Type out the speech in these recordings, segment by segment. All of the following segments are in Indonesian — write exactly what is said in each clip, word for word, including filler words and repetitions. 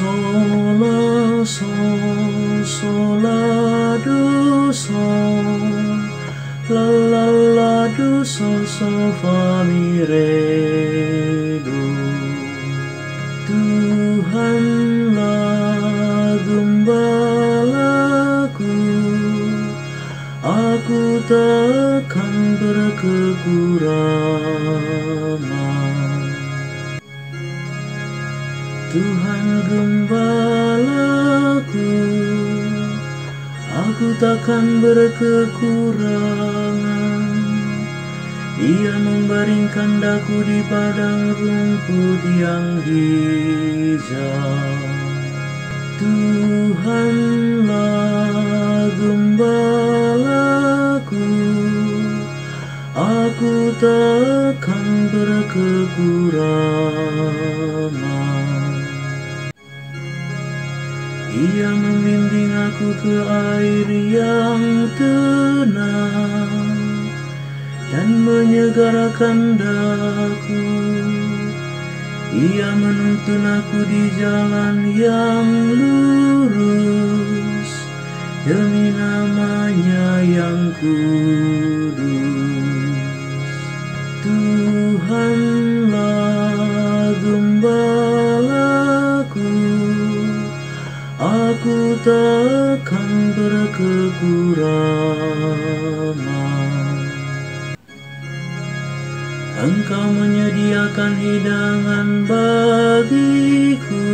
sol, la, sol, sol, la, do, sol, la, la, la, do, sol, sol, fa, mi, re, do. Tuhanlah gembalaku, aku takkan berkekurangan. Tuhan gembalaku, aku takkan berkekurangan. Ia membaringkan daku di padang rumput yang hijau. Tuhanlah gembalaku, aku takkan berkekurangan. Ia membimbing aku ke air yang tenang dan menyegarkan daku. Ia menuntun aku di jalan yang lurus demi nama-Nya yang kudus. Tuhanlah gembalaku, aku takkan berkekurangan. Engkau menyediakan hidangan bagiku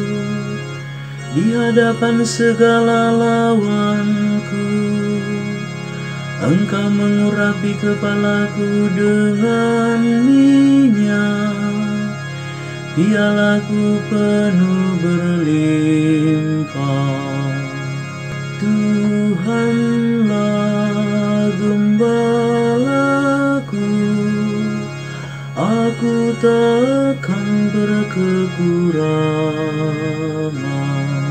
di hadapan segala lawanku. Engkau mengurapi kepalaku dengan minyak, pialaku penuh berlimpah. Tuhanlah gembalaku, aku takkan berkekurangan.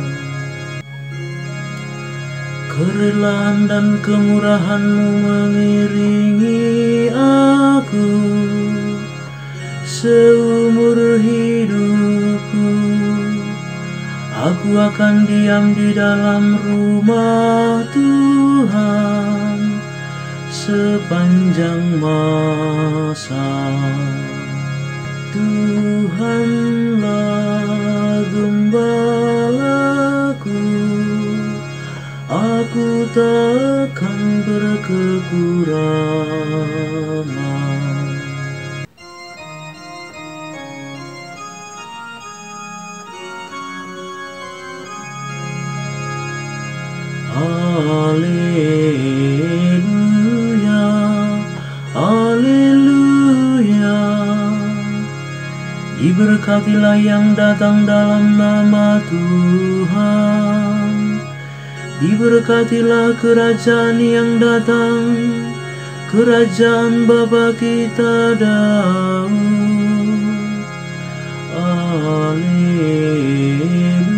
Kerelaan dan kemurahan-Mu mengiringi aku seumur hidupku. Aku akan diam di dalam rumah Tuhan sepanjang masa. Tuhanlah gembalaku, aku takkan berkekurangan. Haleluya, haleluya. Diberkatilah yang datang dalam nama Tuhan. Diberkatilah kerajaan yang datang, kerajaan Bapa kita Daud. Haleluya.